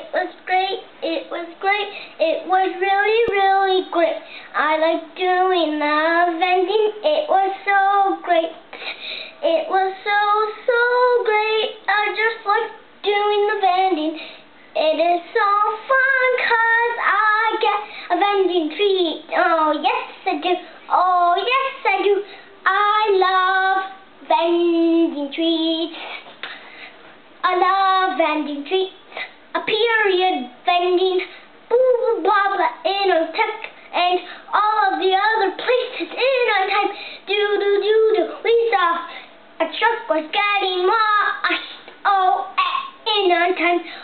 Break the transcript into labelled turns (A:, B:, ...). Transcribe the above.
A: It was great. It was great. It was really, really great. I like doing the vending. It was so great. It was so, so great. I just like doing the vending. It is so fun 'cause I get a vending treat. Oh, yes, I do. Oh, yes, I do. I love vending treats. I love vending treats. A period vending, boo blah blah in our tech, and all of the other places in our time. Do. We saw a truck was getting washed. Oh, in our time.